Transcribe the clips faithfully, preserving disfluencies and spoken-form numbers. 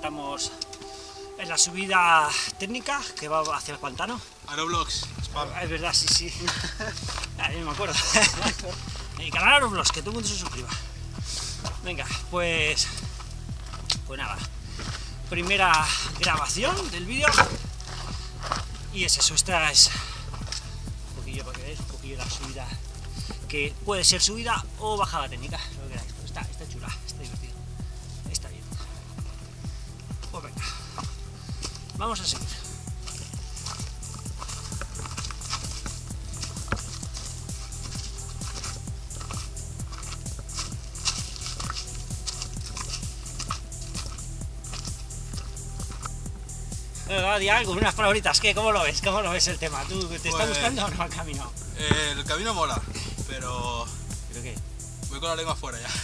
estamos en la subida técnica que va hacia el pantano. Aeroblogs, spam. Es verdad, sí, sí. Ah, yo no me acuerdo. El canal Aeroblogs, que todo el mundo se suscriba. Venga, pues... Pues nada. Primera grabación del vídeo. Y es eso, esta es... Un poquillo para que veáis, un poquillo la subida. Que puede ser subida o bajada técnica, lo que queráis. Está, está chula, está divertido. Está bien. Pues venga. Vamos a seguir. Venga, di algo, unas palabritas, ¿qué? ¿Cómo lo ves? ¿Cómo lo ves el tema? ¿Tú te pues, está gustando o no el camino? Eh, el camino mola, pero... ¿Pero qué? Voy con la lengua afuera ya.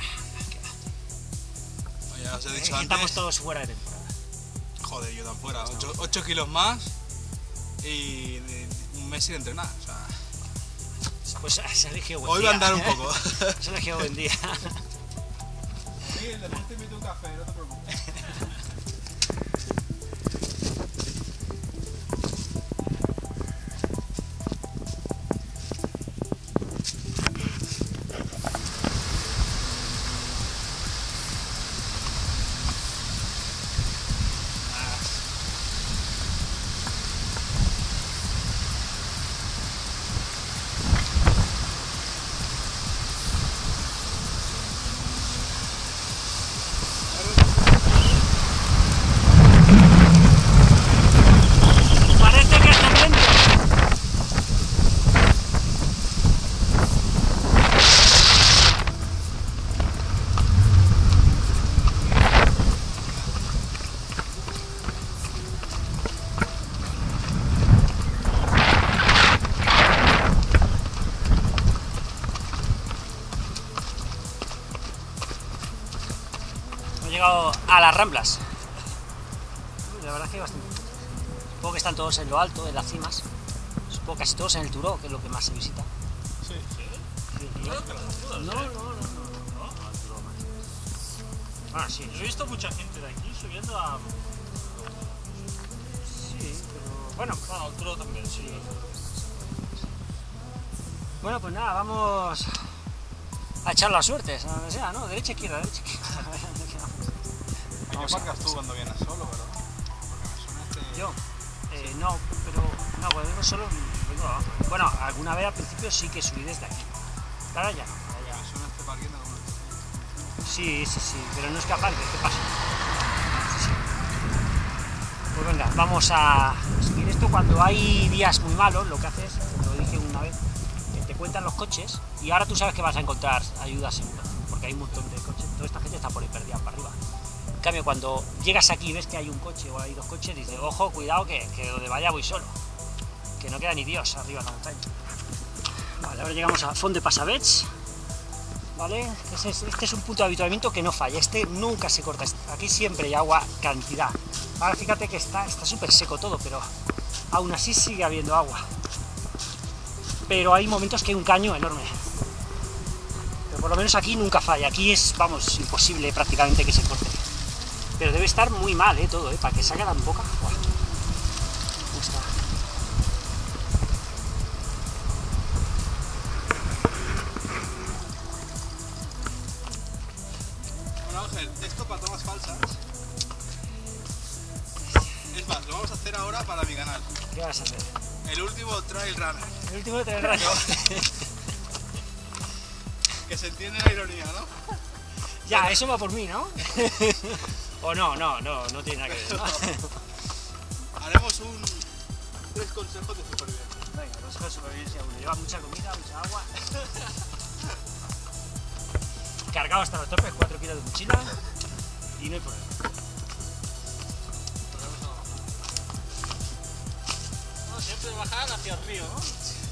Ya os he dicho antes... Estamos todos fuera de temporada. Joder, yo tan fuera. ocho kilos más y un mes sin entrenar. O sea... Pues se ha elegido buen Hoy día. va a andar un poco. Se ha elegido buen día. Sí, el deporte te invito un café, no te preocupes. Llegado a las Ramblas. La verdad es que hay bastante. Supongo que están todos en lo alto, en las cimas. Supongo casi todos en el Turó, que es lo que más se visita. Sí, sí. No, no, no, no, no. Ah, sí. Yo he visto mucha gente de aquí subiendo a... Sí, pero... Bueno, Bueno, al Turó también, sí. bueno, pues nada, vamos a echar las suertes, a donde sea, ¿no? Derecha, izquierda, derecha, izquierda. ¿Qué marcas tú cuando vienes solo, verdad? Porque me suena este... Yo, eh, no, pero no, cuando vengo solo vengo abajo. Bueno, alguna vez al principio sí que subí desde aquí. Ahora ya no, ahora ya. Me suena este parking de alguna vez. Sí, sí, sí, pero no es que aparque, ¿qué pasa? Sí, sí. Pues venga, vamos a subir esto cuando hay días muy malos, lo que haces, lo dije una vez, que te cuentan los coches y ahora tú sabes que vas a encontrar ayuda segura, porque hay un montón de coches, toda esta gente está por ahí perdida para arriba. En cambio, cuando llegas aquí y ves que hay un coche o hay dos coches, dices, ojo, cuidado, que, que donde vaya voy solo, que no queda ni Dios arriba en la montaña. Vale, ahora llegamos a Font de Passavets, ¿vale? Este es, este es un punto de habituamiento que no falla, este nunca se corta, aquí siempre hay agua, cantidad. Ahora fíjate que está está súper seco todo, pero aún así sigue habiendo agua. Pero hay momentos que hay un caño enorme. Pero por lo menos aquí nunca falla, aquí es, vamos, imposible prácticamente que se corte. Pero debe estar muy mal, ¿eh? Todo, ¿eh? Para que salga tan poca. ¡Buah! ¿Cómo está? Bueno, Ángel, esto para tomas falsas. Es más, lo vamos a hacer ahora para mi canal. ¿Qué vas a hacer? El último trail runner. El último de tres rayos. Que se entiende la ironía, ¿no? Ya, eso va por mí, ¿no? O no, no, no, no tiene nada que ver, ¿no? Haremos un... tres consejos de supervivencia. Venga, consejo de supervivencia uno. Lleva mucha comida, mucha agua. Cargado hasta los topes, cuatro kilos de mochila. Y no hay problema. No, siempre bajar hacia el río, ¿no?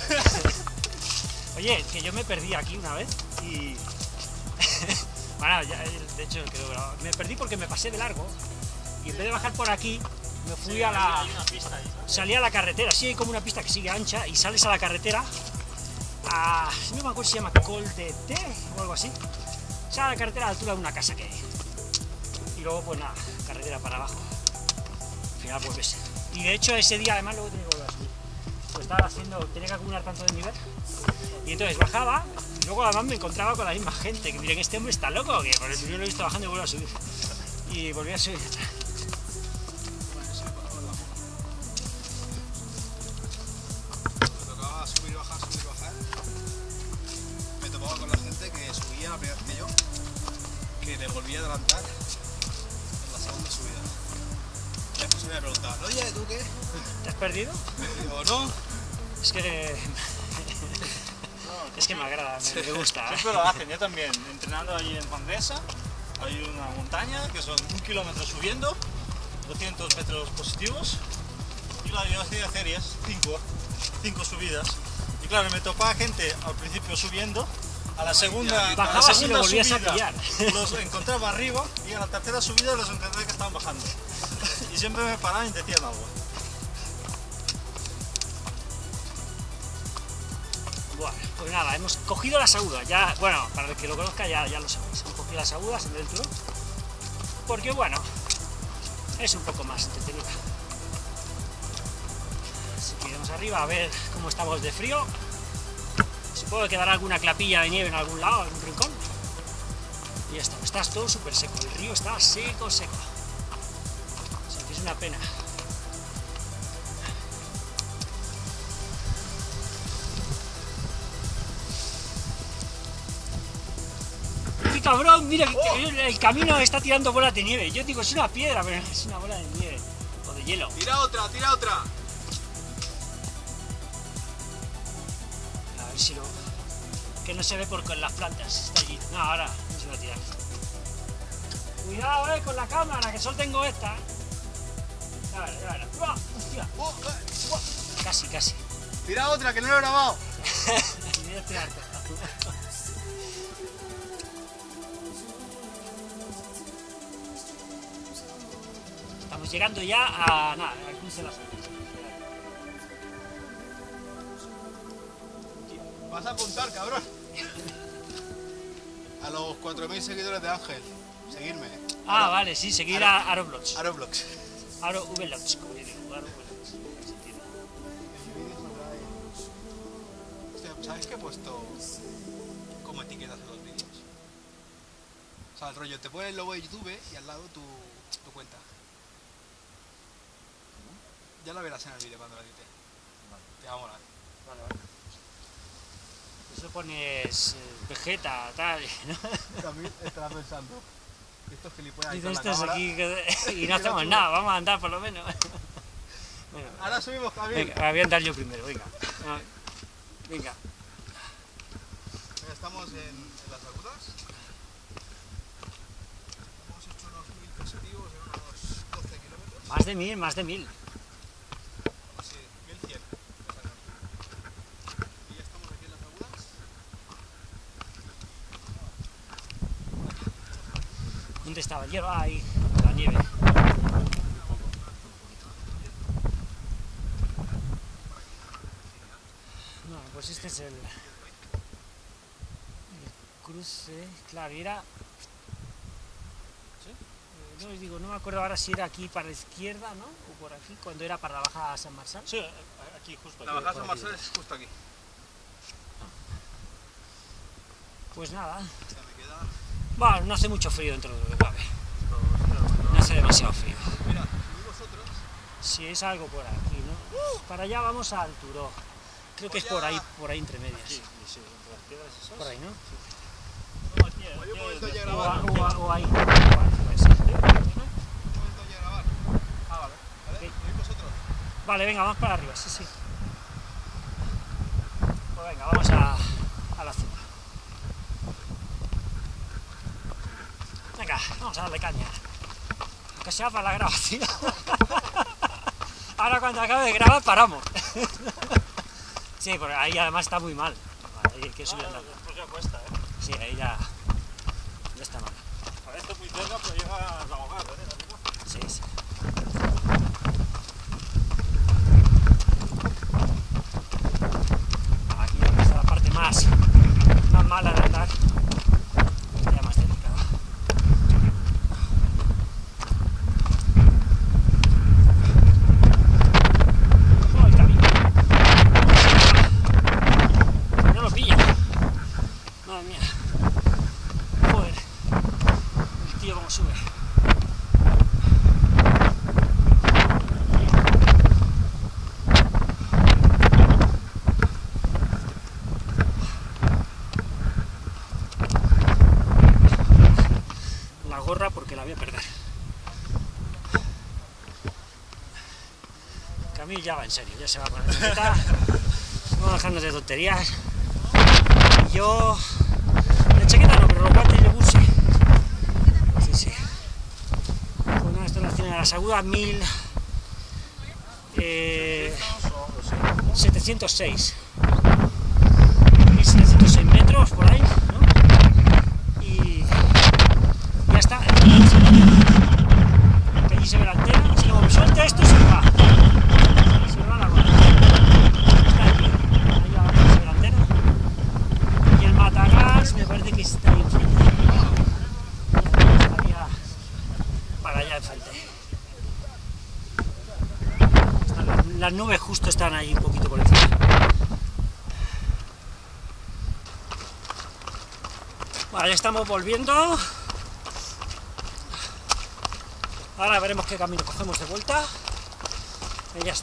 Oye, que yo me perdí aquí una vez y... Bueno, ya, de hecho quedó grabado. Me perdí porque me pasé de largo y en vez de bajar por aquí, me fui Sí, a la... hay una pista ahí, ¿no? Salí a la carretera, sí hay como una pista que sigue ancha y sales a la carretera a... no me acuerdo si se llama Col de Té o algo así. Sale a la carretera a la altura de una casa que hay. y luego pues nada, carretera para abajo. Al final pues ves. Y de hecho ese día además luego tenía que volver a subir. Pues estaba haciendo, tenía que acumular tanto de nivel. Y entonces bajaba, y luego además me encontraba con la misma gente, que miren, este hombre está loco, que por el yo lo he visto bajando y vuelvo a subir. Y volví a subir. Me tocaba subir, bajar, subir, bajar. Me topaba con la gente que subía la primera vez que yo, que le volvía a adelantar en la segunda subida. Y después me preguntaban, oye, ¿tú qué? ¿Te has perdido? Y digo, no. Es que... es que me agrada, me, me gusta. Siempre lo hacen, yo también. Entrenando allí en Mandesa, hay una montaña que son un kilómetro subiendo, doscientos metros positivos, y la velocidad de serie es cinco subidas. Y claro, me topaba gente al principio subiendo, a la segunda, a la Bajabas y lo segunda volvías a subida pillar. los encontraba arriba, y a la tercera subida los encontré que estaban bajando. Y siempre me paraban y decían algo. Bueno, pues nada, hemos cogido las agudas, ya, bueno, para el que lo conozca ya, ya lo sabéis, hemos cogido las agudas en el turón, porque bueno, es un poco más entretenida. Así que iremos arriba a ver cómo estamos de frío, supongo que quedará alguna clapilla de nieve en algún lado, en algún rincón, y ya está, está todo súper seco, el río está seco, seco, o sea que es una pena. Cabrón, mira, oh. El camino está tirando bolas de nieve. Yo digo, es una piedra, pero es una bola de nieve o de hielo. Tira otra, tira otra. A ver si lo... que no se ve por con las plantas. Está allí. No, ahora no se va a tirar. Cuidado, eh, con la cámara, que solo tengo esta. Eh. A ver, a ver. ¡Uah! ¡Hostia! Oh, eh. ¡Uah! Casi, casi. Tira otra, que no lo he grabado. Voy a tirarte. Estamos llegando ya a... nada, aquí se las... Vas a apuntar, cabrón. A los cuatro mil seguidores de Ángel. Seguirme. Ah, Aro... vale, sí, seguir Aro... a Aroblogs. Aroblogs. Arovlogs, como yo digo, Arovlogs. Hostia, ¿sabes qué he puesto como etiquetas en los vídeos? O sea, el rollo, te pone el logo de YouTube y al lado tu, tu cuenta. Ya la verás en el vídeo cuando la edite. Vale. Te va a molar. Vale, vale. Eso pones eh, Vegeta, tal, ¿no? También estará pensando. Estos gilipollas Dice con la estos cámara. aquí que... y no hacemos nada, vamos a andar por lo menos. Bueno, ahora subimos, Javier. Venga, voy a andar yo primero, venga. Venga. Mira, estamos en, en las agudas. Hemos hecho unos mil positivos en unos doce kilómetros. Más de mil, más de mil. Sí, mil cien. Y ya estamos aquí en las agudas. ¿Dónde estaba el hielo? Ah, ahí, la nieve. No, pues este es el, el cruce, claro, era... ¿Sí? Eh, no os digo, no me acuerdo ahora si era aquí para la izquierda, ¿no? O por aquí, cuando era para la bajada a San Marçal. Sí, aquí justo. La aquí, bajada San por aquí. Marçal es justo aquí. Pues nada, O sea, me queda... bueno, no hace mucho frío dentro de lo que cabe. No hace demasiado frío. Mira, y vosotros. Si es algo por aquí, ¿no? Uh, para allá vamos al Turó. Creo que es por ahí, por ahí entre medias. Sí, sí, entre las piedras esas. Por ahí, ¿no? No, aquí, Oye, un aquí, momento aquí. ya O, grabar. a- o a- o ahí. Vale, pues sí. Un momento ya grabar. Ah, vale. ¿Vale? Ok. ¿Oís vosotros? Vale, venga, vamos para arriba, sí, sí. Pues venga, vamos a, a la cima. Venga, vamos a darle caña. Aunque sea para la grabación. Ahora cuando acabe de grabar paramos. Sí, porque ahí además está muy mal. Ahí hay que subir Ah, andando. después ya cuesta, ¿eh? Sí, ahí ya, ya está mal. Parece muy cerca, pero llega a ahogar, ¿eh? Sí, sí. Aquí está la parte más, más mala de andar. Ya más delicada. Emil ya va en serio, ya se va con la chaqueta. Vamos dejando de tonterías. Y yo... La chaqueta no, pero los guantes de buce. Sí, sí. Pues nada, esto es la cena de las agudas, mil... Eh, setecientos seis. mil setecientos seis metros por ahí, ¿no? Y... ya está. Que allí se ve la antena. Si como me suelte esto, se va. Se va la guarda. Está aquí. Ahí abajo se ve la antena. Y el matagas me parece que está ahí enfrente. Estaría para allá enfrente. Están las, las nubes justo están ahí un poquito por encima. Bueno, ya estamos volviendo. Ahora veremos qué camino cogemos de vuelta. Y ya está.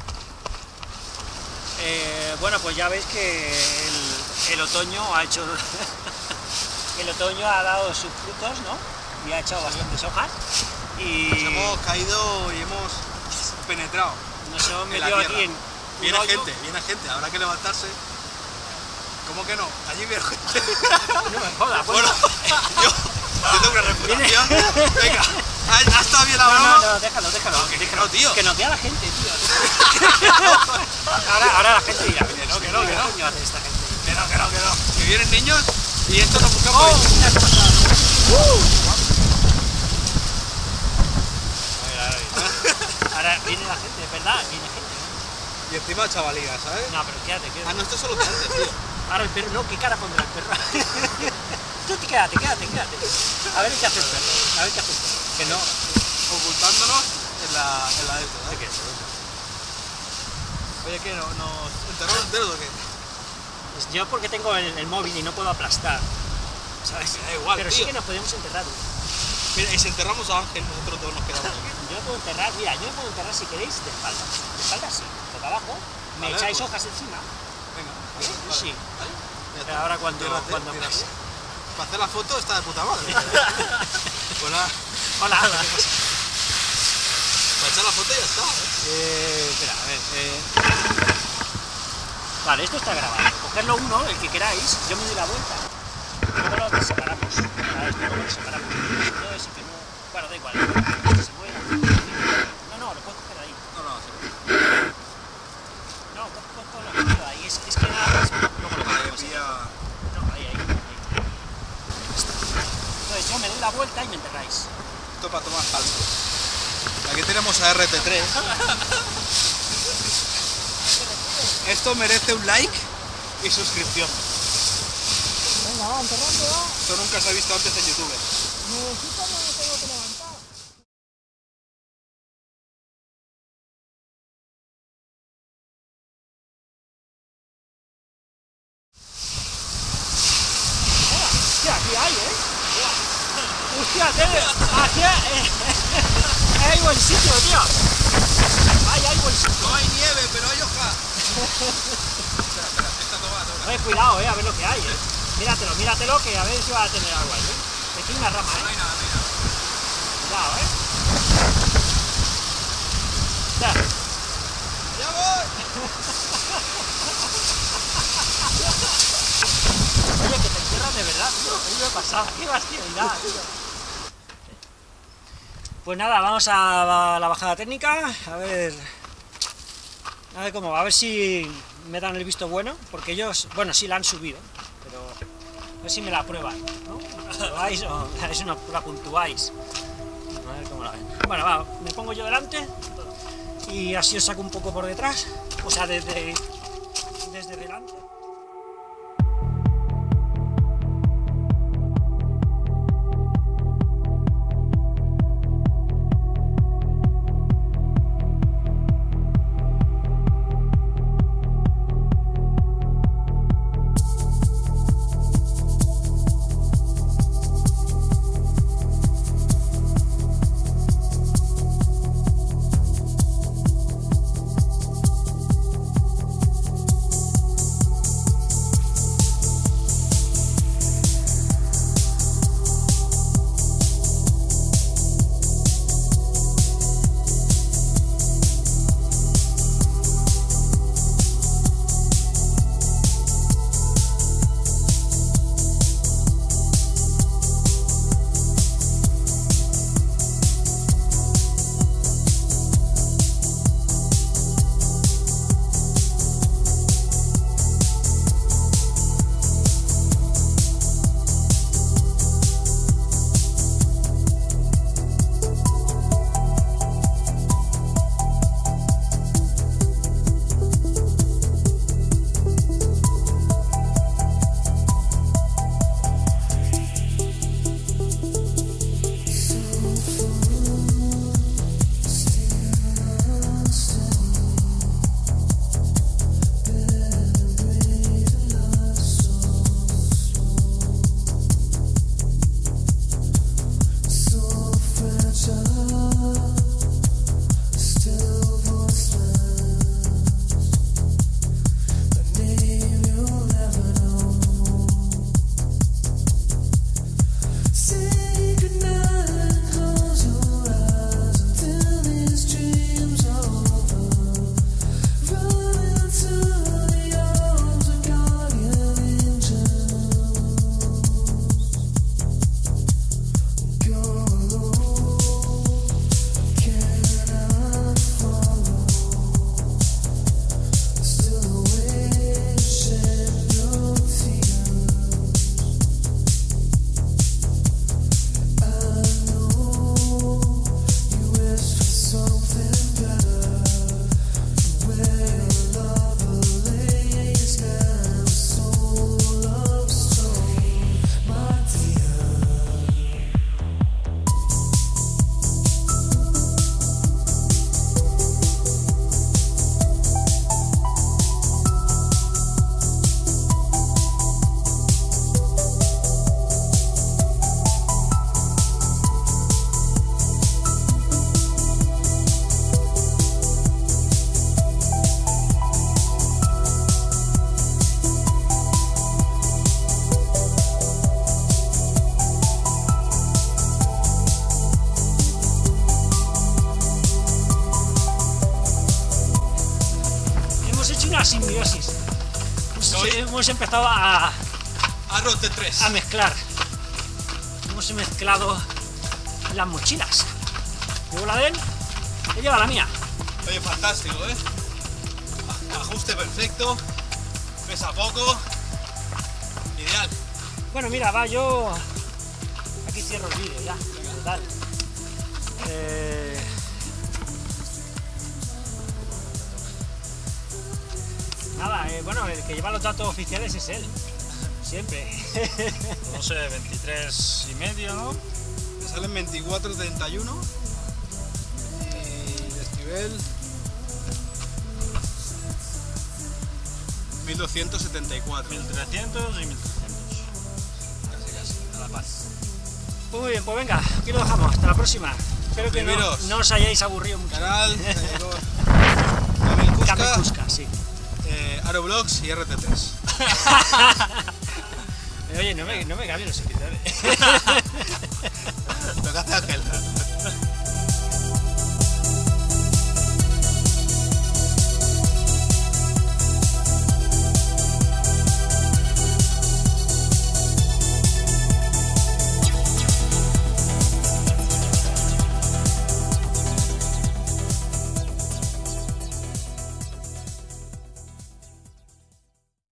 Eh, bueno, pues ya veis que el, el otoño ha hecho... el otoño ha dado sus frutos, ¿no? Y ha echado bastantes hojas. Y Nos hemos caído y hemos penetrado. nos hemos en la metido tierra. aquí en un Viene hoyo. gente, viene gente, habrá que levantarse. ¿Cómo que no? Allí viene gente. No me jodas, Bueno, yo, yo tengo una reputación. Venga, ¿ha, ha estado bien la No, broma? no, no, déjalo, déjalo. No, que déjalo. no, tío. Que nos vea la gente, tío. ahora, ahora la gente dirá, Que no, que no, que no. ¿qué coño hace esta gente? Que no, que no, que no. Que vienen niños y esto nos buscamos. ¡Oh! Mira qué pasada. Ahora viene la gente, es verdad, viene gente. Y encima chavalías, ¿sabes? No, pero quédate, Ah, quédate. no, esto es solo que antes, tío. Ahora el perro, no, ¿qué cara pondrá el perro? Tú te quédate, quédate, quédate. A ver qué hace el perro, a ver qué hace el perro. Que no, ocultándonos en la, en la de esto, ¿sabes? ¿Qué es? Oye, ¿qué? ¿No, ¿Nos enterramos enteros o qué? Pues yo porque tengo el, el móvil y no puedo aplastar, ¿sabes? Da igual, pero sí tío. que nos podemos enterrar. Mira, y si enterramos a Ángel, nosotros todos nos quedamos aquí. Yo me puedo enterrar, mira, yo me puedo enterrar si queréis de espaldas. De espaldas sí, boca abajo, me Vale, echáis pues. hojas encima. Venga, ¿Eh? vale, Sí. ¿vale? Ya Pero está. ahora cuando- Tírate, cuando- tírate. Para hacer la foto está de puta madre. Pues nada, Hola, hola. para echar la foto ya está, ¿eh? Eh, espera, a ver. Eh... Vale, esto está grabado. Cogerlo uno, el que queráis, yo me doy la vuelta. Luego lo separamos. A esto luego lo separamos. Todo eso que no. Bueno, da igual. Si se mueve. No, no, lo puedes coger ahí. No, no, sí. No, coge, coge lo que queda ahí. Es, es que nada más. Luego lo Vale, cogemos. pilla... No, ahí, ahí, ahí. Entonces yo me doy la vuelta y me enterráis. Esto para tomar falso. Aquí tenemos a R T tres. Esto merece un like y suscripción. Venga, va, enterrando, va. Esto nunca se ha visto antes en YouTube. Necesito, no me tengo que levantar. Hostia, aquí hay, ¿eh? Hostia, aquí hay buen sitio, tío. Hay, hay buen sitio. No hay nieve, pero hay hoja. Espera, espera, esta toma, toma. Oye, cuidado, eh, a ver lo que hay, eh. Míratelo, míratelo, que a ver si va a tener algo ahí, eh. Aquí hay una rama, No eh. hay nada, no hay nada. Cuidado, eh. Ya. ¡Ya voy! Oye, que te entierras de verdad, tío. A mí me pasaba, qué bestialidad, tío. Pues nada, vamos a la bajada técnica, a ver, a ver cómo va, a ver si me dan el visto bueno, porque ellos, bueno, sí la han subido, pero a ver si me la prueban, ¿no? ¿La probáis o es una, la puntuáis? A ver cómo la ven. Bueno, va, me pongo yo delante y así os saco un poco por detrás, o sea, desde, desde delante. una simbiosis. Soy- Hemos empezado a, Arrow T tres. a mezclar. Hemos mezclado las mochilas. Llevo la de él, él lleva la mía. Oye, fantástico, ¿eh? Ajuste perfecto, pesa poco, ideal. Bueno, mira, va, yo aquí cierro el vídeo ya, total. Eh... Nada, eh, bueno, el que lleva los datos oficiales es él, siempre. No sé, veintitrés y medio, ¿no? Me salen veinticuatro treinta y uno y desnivel mil doscientos setenta y cuatro. mil trescientos y mil trescientos. Casi, casi, a la paz. Pues muy bien, pues venga, aquí lo dejamos, hasta la próxima. Espero que no, Primeros. no os hayáis aburrido mucho. Canal, Kamil Kuska, Kamikuska, sí. eh, Arrowblocks y R T tres. Oye, no me, no me cambies los seguidores.